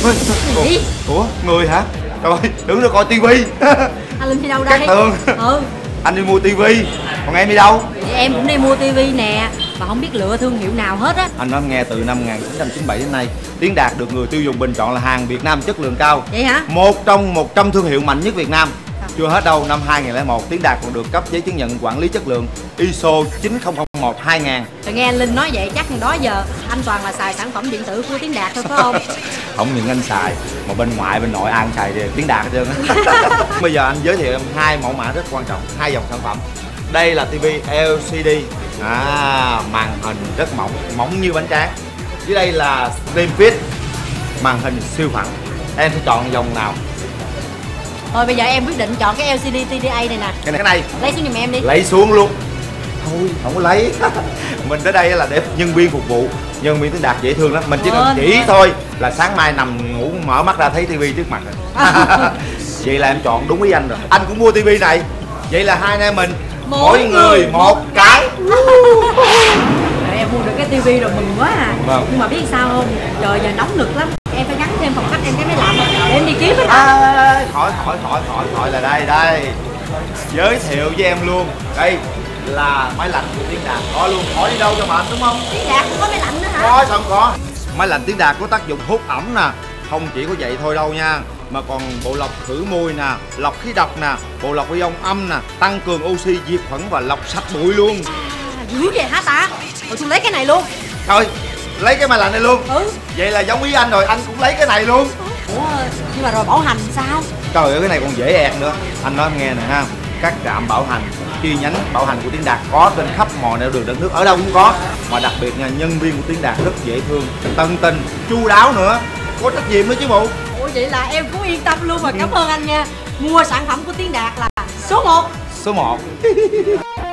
Gì? Ủa người hả? Trời, đứng đó coi tivi. Anh Linh đi đâu đây? Cát Tường. Anh đi mua tivi, còn em đi đâu? Thì em cũng đi mua tivi nè, mà không biết lựa thương hiệu nào hết á. Anh nói nghe từ năm 1997 đến nay, Tiến Đạt được người tiêu dùng bình chọn là hàng Việt Nam chất lượng cao. Vậy hả? Một trong 100 thương hiệu mạnh nhất Việt Nam. Chưa hết đâu, năm 2001 Tiến Đạt còn được cấp giấy chứng nhận quản lý chất lượng ISO 9001:2000. Rồi nghe anh Linh nói vậy chắc đó giờ anh toàn là xài sản phẩm điện tử của Tiến Đạt thôi phải không? Không những anh xài, mà bên ngoại bên nội ai cũng xài Tiến Đạt hết trơn á. Bây giờ anh giới thiệu em hai mẫu mã rất quan trọng, hai dòng sản phẩm. Đây là TV LCD, màn hình rất mỏng, mỏng như bánh tráng. Dưới đây là Slim Fit, màn hình siêu phẳng. Em sẽ chọn dòng nào? Thôi bây giờ em quyết định chọn cái LCD TDA này nè. Cái này Lấy xuống giùm em đi. lấy xuống luôn. Thôi không có lấy. Mình tới đây là để nhân viên phục vụ. Nhân viên Tiến Đạt dễ thương lắm, mình chỉ cần chỉ thôi là sáng mai nằm ngủ mở mắt ra thấy tivi trước mặt rồi. Vậy là em chọn đúng ý anh rồi. Anh cũng mua tivi này. Vậy là hai anh em mình mỗi người một cái. Rồi em mua được cái tivi rồi mừng quá à. Vâng. Nhưng mà biết sao không? Trời giờ nóng nực lắm. Em phải gắn thêm phòng khách em cái máy lạnh để em đi kiếm hết. Khỏi là đây. Giới thiệu với em luôn. Đây là máy lạnh của Tiến Đạt, có luôn, khỏi đi đâu cho mệt đúng không? Tiến Đạt cũng có máy lạnh nữa hả? Có, sao không có. Máy lạnh Tiến Đạt có tác dụng hút ẩm nè. Không chỉ có vậy thôi đâu nha, mà còn bộ lọc khử mùi nè, lọc khí độc nè, bộ lọc ion âm nè, tăng cường oxy diệt khuẩn và lọc sạch bụi luôn. Dữ vậy hả ta? Rồi tôi lấy cái này luôn. Thôi lấy cái máy lạnh này luôn. Vậy là giống ý anh rồi, anh cũng lấy cái này luôn. Ủa nhưng mà rồi bảo hành sao? Trời ơi, cái này còn dễ ẹt nữa. Anh nói em nghe nè ha, các trạm bảo hành, chi nhánh bảo hành của Tiến Đạt có trên khắp mọi nẻo đường đất nước, ở đâu cũng có. Mà đặc biệt nha, nhân viên của Tiến Đạt rất dễ thương, tận tình, chu đáo nữa, có trách nhiệm nữa chứ bộ. Ủa vậy là em cũng yên tâm luôn mà. Cảm ơn anh nha. Mua sản phẩm của Tiến Đạt là số 1. Số 1.